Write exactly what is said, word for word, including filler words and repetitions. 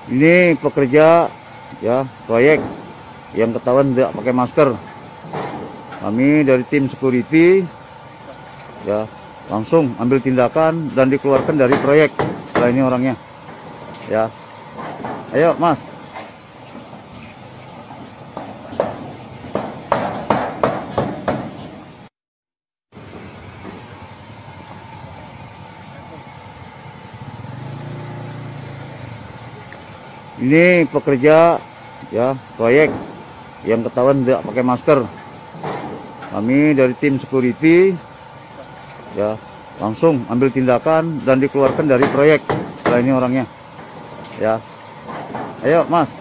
Ini pekerja ya proyek yang ketahuan tidak pakai masker. Kami dari tim security ya langsung ambil tindakan dan dikeluarkan dari proyek. Nah, ini orangnya ya. Ayo Mas. Ini pekerja ya proyek yang ketahuan tidak pakai masker. Kami dari tim security ya langsung ambil tindakan dan dikeluarkan dari proyek. Nah, ini orangnya ya. Ayo Mas.